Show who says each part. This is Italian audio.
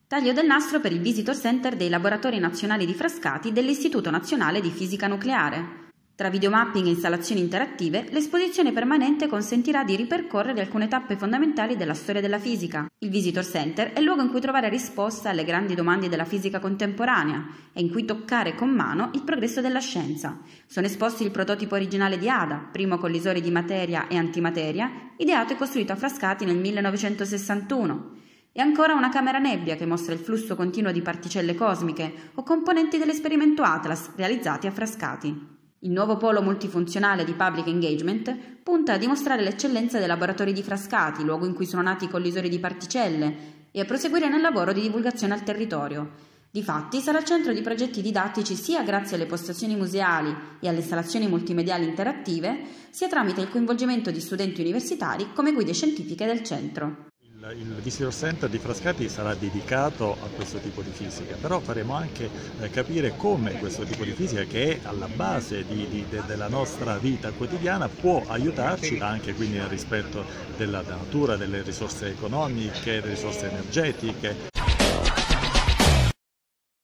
Speaker 1: Taglio del nastro per il Visitor Center dei Laboratori Nazionali di Frascati dell'Istituto Nazionale di Fisica Nucleare. Tra videomapping e installazioni interattive, l'esposizione permanente consentirà di ripercorrere alcune tappe fondamentali della storia della fisica. Il Visitor Center è il luogo in cui trovare risposta alle grandi domande della fisica contemporanea e in cui toccare con mano il progresso della scienza. Sono esposti il prototipo originale di Ada, primo collisore di materia e antimateria, ideato e costruito a Frascati nel 1961. E ancora una camera nebbia che mostra il flusso continuo di particelle cosmiche o componenti dell'esperimento Atlas realizzati a Frascati. Il nuovo polo multifunzionale di Public Engagement punta a dimostrare l'eccellenza dei laboratori di Frascati, luogo in cui sono nati i collisori di particelle, e a proseguire nel lavoro di divulgazione al territorio. Difatti sarà centro di progetti didattici sia grazie alle postazioni museali e alle installazioni multimediali interattive, sia tramite il coinvolgimento di studenti universitari come guide scientifiche del centro.
Speaker 2: Il Visitor Center di Frascati sarà dedicato a questo tipo di fisica, però faremo anche capire come questo tipo di fisica, che è alla base della nostra vita quotidiana, può aiutarci anche quindi nel rispetto della natura, delle risorse economiche, delle risorse energetiche.